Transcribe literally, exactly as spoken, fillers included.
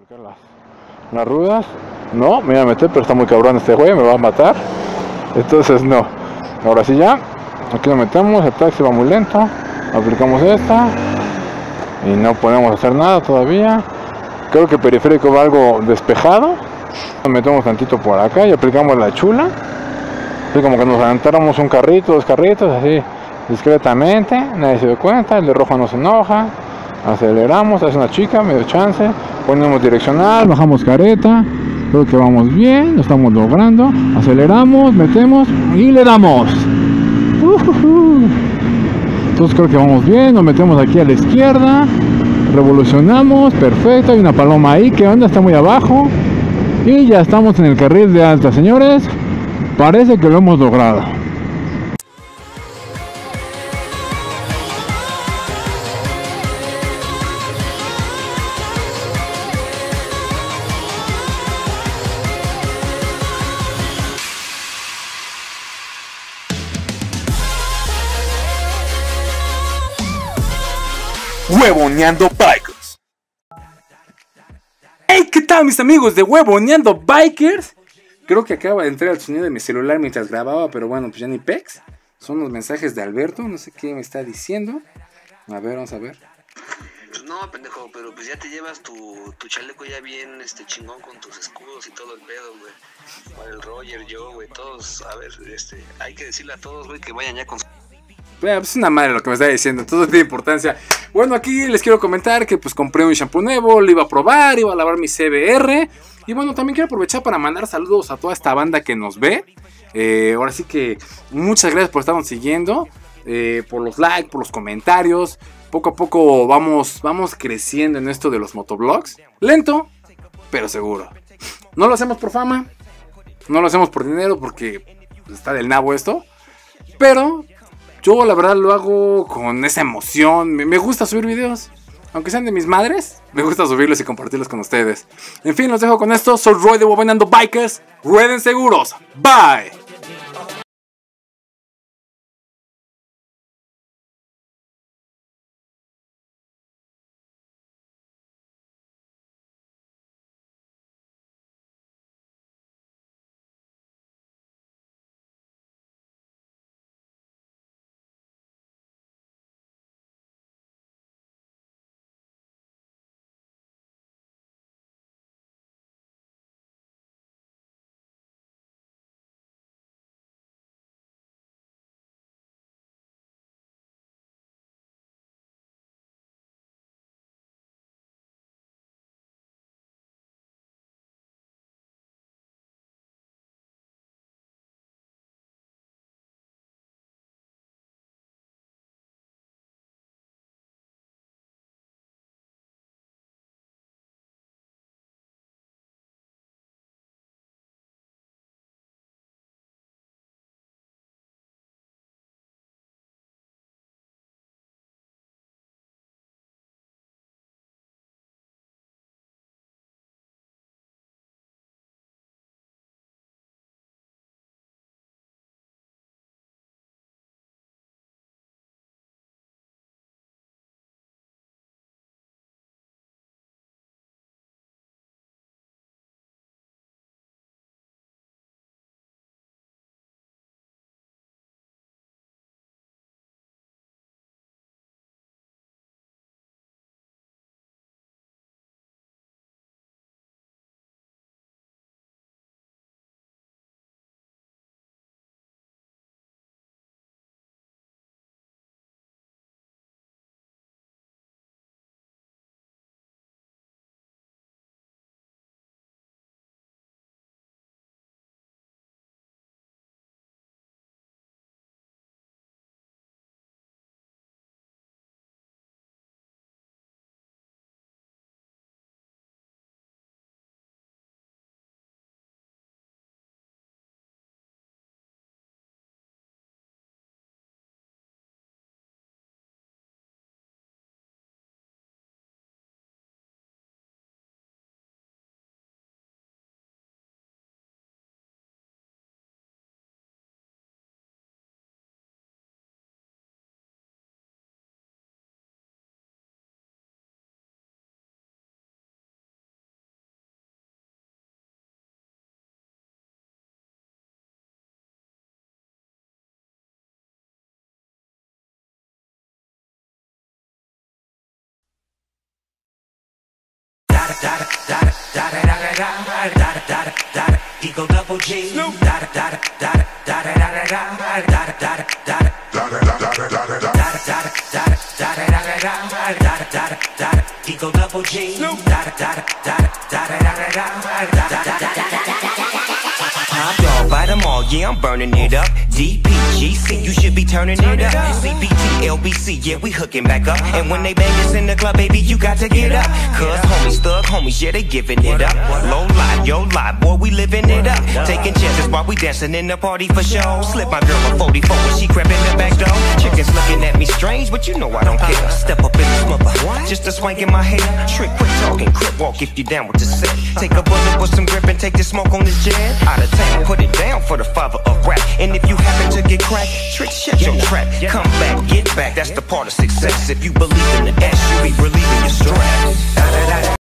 sacar las, las ruedas. No, me iba a meter, pero está muy cabrón este güey, me va a matar. Entonces no. Ahora sí ya. Aquí lo metemos, el taxi va muy lento. Aplicamos esta. Y no podemos hacer nada todavía. Creo que el periférico va algo despejado. Nos metemos tantito por acá y aplicamos la chula. Así como que nos aventáramos un carrito, dos carritos, así discretamente. Nadie se dio cuenta, el de rojo no se enoja. Aceleramos, hace una chica, medio chance. Ponemos direccional, bajamos careta. Creo que vamos bien, lo estamos logrando. Aceleramos, metemos y le damos. Uh-huh. Entonces creo que vamos bien, nos metemos aquí a la izquierda. Revolucionamos, perfecto, hay una paloma ahí, ¿qué onda? Está muy abajo. Y ya estamos en el carril de alta, señores. Parece que lo hemos logrado. Huevoneando Bikers. Hey, ¿qué tal mis amigos de Huevoneando Bikers? Creo que acaba de entrar el sonido de mi celular mientras grababa, pero bueno, pues ya ni pex. Son los mensajes de Alberto, no sé qué me está diciendo. A ver, vamos a ver. Pues no, pendejo, pero pues ya te llevas tu, tu chaleco ya bien este chingón con tus escudos y todo el pedo, güey. Para el Roger, yo, güey, todos, a ver, este, hay que decirle a todos, güey, que vayan ya con... Bueno, pues es una madre lo que me está diciendo, todo tiene importancia. Bueno, aquí les quiero comentar que pues compré un shampoo nuevo, lo iba a probar, iba a lavar mi C B R. Y bueno, también quiero aprovechar para mandar saludos a toda esta banda que nos ve. Eh, ahora sí que muchas gracias por estarnos siguiendo, eh, por los likes, por los comentarios. Poco a poco vamos, vamos creciendo en esto de los motovlogs. Lento, pero seguro. No lo hacemos por fama, no lo hacemos por dinero porque está del nabo esto. Pero yo la verdad lo hago con esa emoción. Me, me gusta subir videos. Aunque sean de mis madres, me gusta subirlos y compartirlos con ustedes. En fin, los dejo con esto. Soy Roy de Huevoneando Bikers. Rueden seguros. Bye. Eagle double G. Da da da da da da da da da da da. Eagle double G. Da da da da da da da. Top dog by the mall, yeah, I'm burning it up. D P G C, you should be turning it up. C B T, L B C, yeah, we hooking back up. And when they bang us in the club, baby, you got to get up. Cause homies, thug homies, yeah, they giving it up. Low life, yo life, boy, we living it up. Taking chances while we dancing in the party for show. Slip my girl a forty-four when she crept in the back door. Chickens looking at me strange, but you know I don't care. Step up in this mother, just a swank in my hair. Trick, quit talking, crip walk if you down with the set. Take a bullet with some grip and take the smoke on this jet. Out of town, put it down for the father of rap. And if you happen to get cracked, trick, shut your trap. Come back, get back, that's the part of success. If you believe in the S, you be relieving your stress.